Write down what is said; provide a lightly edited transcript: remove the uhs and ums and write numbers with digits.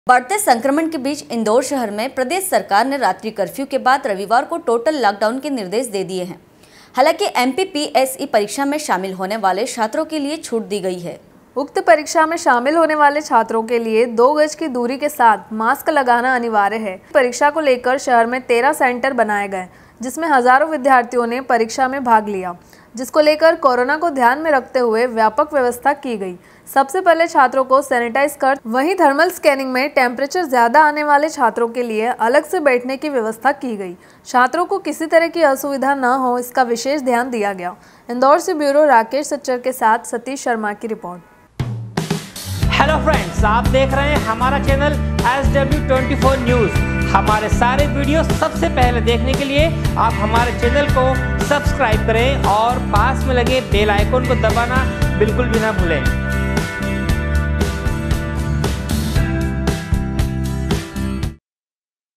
बढ़ते संक्रमण के बीच इंदौर शहर में प्रदेश सरकार ने रात्रि कर्फ्यू के बाद रविवार को टोटल लॉकडाउन के निर्देश दे दिए हैं। हालांकि एमपीपीएसई परीक्षा में शामिल होने वाले छात्रों के लिए छूट दी गई है। उक्त परीक्षा में शामिल होने वाले छात्रों के लिए 2 गज की दूरी के साथ मास्क लगाना अनिवार्य है। परीक्षा को लेकर शहर में 13 सेंटर बनाए गए, जिसमें हजारों विद्यार्थियों ने परीक्षा में भाग लिया, जिसको लेकर कोरोना को ध्यान में रखते हुए व्यापक व्यवस्था की गई। सबसे पहले छात्रों को सैनिटाइज कर वहीं थर्मल स्कैनिंग में टेम्परेचर ज्यादा आने वाले छात्रों के लिए अलग से बैठने की व्यवस्था की गई। छात्रों को किसी तरह की असुविधा न हो, इसका विशेष ध्यान दिया गया। इंदौर से ब्यूरो राकेश सच्चर के साथ सतीश शर्मा की रिपोर्ट। हेलो फ्रेंड्स, आप देख रहे हैं हमारा चैनल SW24 न्यूज़। हमारे सारे वीडियो सबसे पहले देखने के लिए आप हमारे चैनल को सब्सक्राइब करें और पास में लगे बेल आइकन को दबाना बिल्कुल भी ना भूलें।